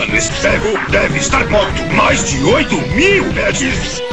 Mano, esse cego deve estar morto. Mais de 8.000 metros.